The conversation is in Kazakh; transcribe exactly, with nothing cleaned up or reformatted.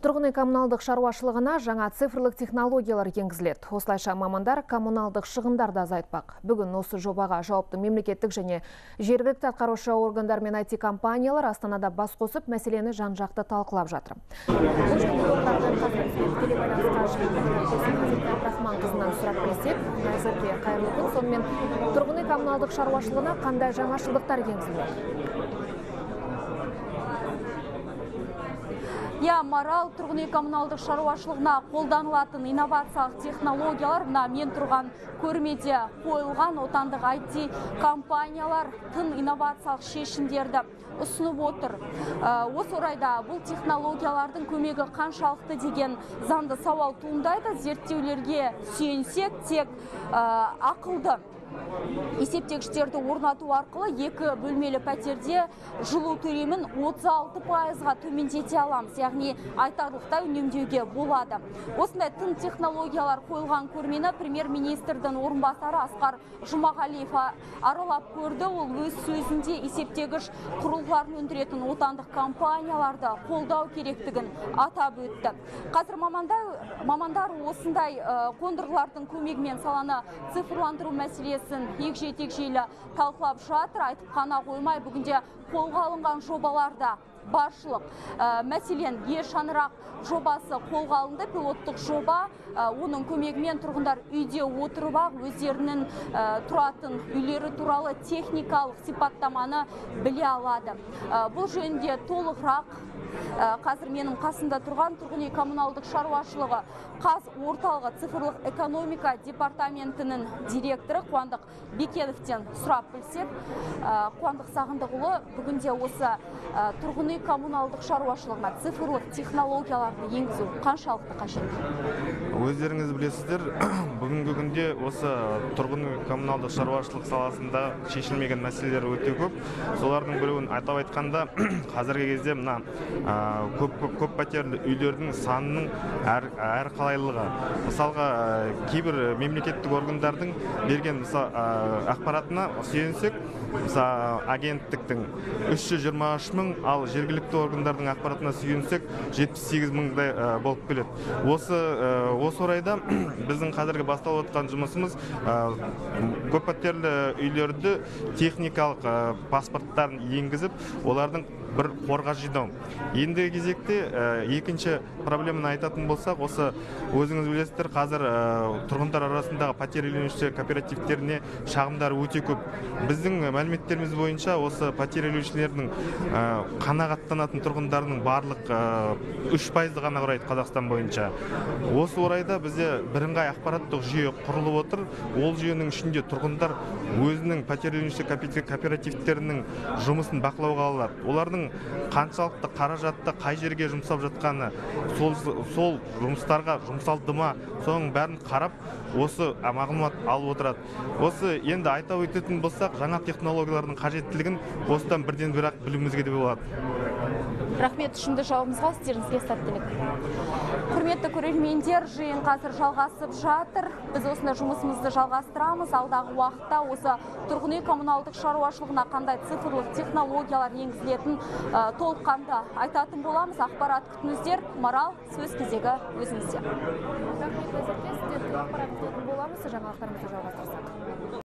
Тұрғын үй коммуналдық шаруашылығына жаңа цифрлық технологиялар енгізіледі. Осылайша мамандар коммуналдық шығындарды азайтпақ. Бүгін осы жобаға жауапты мемлекеттік және жергілікті атқарушы органдар мен ай ти компаниялар Астанада бас қосып, мәселені жан-жақты талқылап жатыр. Бұл жөнінде тоқтардың қазір телебайланысқа шығып Абдрахман қызынан сұрап білсек, Назерке қайырлы күн. Сонымен тұрғын үй коммуналдық шаруашылығына қандай жаңашылдықтар енгізіледі? Я Марал, тұрғын үй коммуналдық шаруашылығына қолданылатын инновациялық технологиялар мына мен тұрған көрмеде қойылған. Отандық ай ти компаниялар тың инновациялық шешімдерді ұсынып отыр. Осы орайда бұл технологиялардың көмегі қаншалықты деген заңды сауал туындайды. Зерттеулерге сүйенсек, тек ақылды есептегіштерді орнату арқылы екі бөлмелі пәтерде жылу төлемін отыз алты пайызға төмендете аламыз, яғни айтарлықтай үнемдеуге болады. Осындай тың технологиялар қойылған көрмені премьер-министрдің орынбасары Асқар Жұмағалиев аралап көрді. Ол өз сөзінде есептегіш құрылғыларын өндіретін отандық компанияларды қолдау керектігін атап өтті. Қазір мамандар, мамандар осындай қондырғылардың көмегімен саланы цифрландыру мәселесі егжей-тегжейлі талқылап жатыр. Айтып қана қоймай, бүгінде қолға алынған жобаларда баршылық. Мәселен, е шаңырақ жобасы қолға алынды, пилоттық жоба. Оның көмегімен тұрғындар үйде отырып өздерінің тұратын үйлері туралы техникалық сипаттаманы біле алады. Бұл жөнінде толығырақ қазір менің қасында тұрған тұрғын үй коммуналдық шаруашылығы Қаз орталығы цифрлық экономика департаментінің директоры Қуандық Бекеновтен сұрап білсек. Қуандық Сағындықұлы, бүгінде осы тұрғын үй коммуналдық шаруашылығына цифрлық технологияларды енгізу қаншалықты қажет? Өздеріңіз білесіздер, бүгінгі күнде осы тұрғын үй коммуналдық шаруашылық саласында шешілмеген мәселелер өте көп. Солардың біреуін атап айтқанда, қазіргі кезде мына көп көп көп пәтерлі үйлердің санының әр, әр қалайлығы. Мысалға, кейбір мемлекеттік органдардың берген ақпаратына сүйенсек, агенттіктің үш жүз жиырма үш мың, ал жергілікті органдардың ақпаратына сүйенсек жетпіс сегіз мыңдай болып келеді. Осы осы орайда біздің қазіргі басталып отқан жұмысымыз көппәтерлі үйлерді техникалық паспорттарын енгізіп, олардың бір қорға жинау. Ендігі кезекте екінші проблеманы айтатын болсақ, осы өзіңіз білесіздер, қазір тұрғындар арасындағы пәтер иеленушілер кооперативтеріне шағымдар өте көп. Біздің мәліметтеріміз бойынша осы пәтер иеленушілердің қанағаттанатын тұрғындарының барлық үш пайызды ғана құрайды Қазақстан бойынша. Осы орайда бізде бірыңғай ақпараттық жүйе құрылып отыр. Ол жүйенің ішінде тұрғындар өзінің пәтер иеленушілер кооперативтерінің жұмысын бақылауға алады. Олардың қаншалықты қаражатты қай жерге жұмсап жатқаны, сол, сол жұмыстарға жұмсалды ма, соның бәрін қарап, осы мағлұмат алып отырады. Осы енді айта өтетін болсақ, жаңа технологиялардың қажеттілігін осыдан бірден бірақ білуімізге де болады. Рахмет үшінді жауабыңызға, сіздеріңізге сәттілік. Құрметті көрермендер, жиын қазір жалғасып жатыр. Біз осында жұмысымызды жалғастырамыз. Алдағы уақытта осы тұрғын үй коммуналдық шаруашылығына қандай цифрлық технологиялар енгізілетін толыққанды айтатын боламыз. Ақпарат күтіңіздер. Марал, сөз кезегі өзіңізде. Рахмет, Назерке, сіздерді ақпарат күтетін боламыз. Жаңалықтарымызды жалғастырсақ.